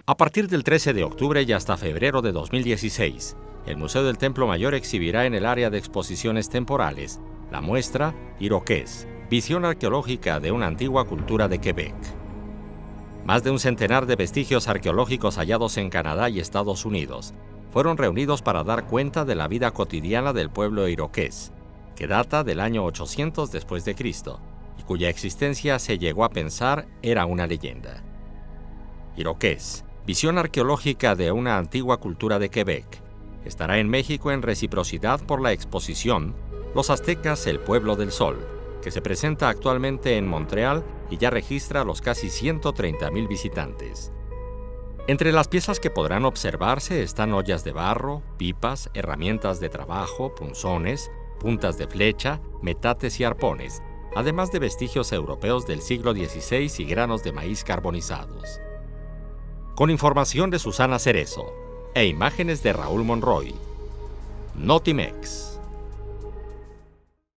A partir del 13 de octubre y hasta febrero de 2016, el Museo del Templo Mayor exhibirá en el área de exposiciones temporales la muestra Iroqués, visión arqueológica de una antigua cultura de Quebec. Más de un centenar de vestigios arqueológicos hallados en Canadá y Estados Unidos fueron reunidos para dar cuenta de la vida cotidiana del pueblo iroqués, que data del año 800 después de Cristo y cuya existencia se llegó a pensar era una leyenda. Iroqués, visión arqueológica de una antigua cultura de Quebec, estará en México en reciprocidad por la exposición Los Aztecas, el Pueblo del Sol, que se presenta actualmente en Montreal y ya registra los casi 130,000 visitantes. Entre las piezas que podrán observarse están ollas de barro, pipas, herramientas de trabajo, punzones, puntas de flecha, metates y arpones, además de vestigios europeos del siglo XVI y granos de maíz carbonizados. Con información de Susana Cerezo e imágenes de Raúl Monroy. Notimex.